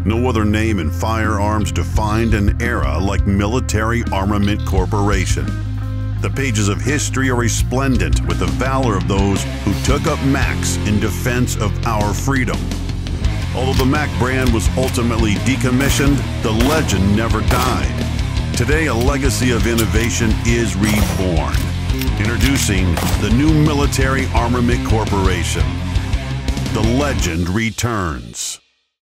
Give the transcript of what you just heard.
No other name in firearms defined an era like Military Armament Corporation. The pages of history are resplendent with the valor of those who took up Macs in defense of our freedom. Although the Mac brand was ultimately decommissioned, the legend never died. Today, a legacy of innovation is reborn. Introducing the new Military Armament Corporation. The legend returns.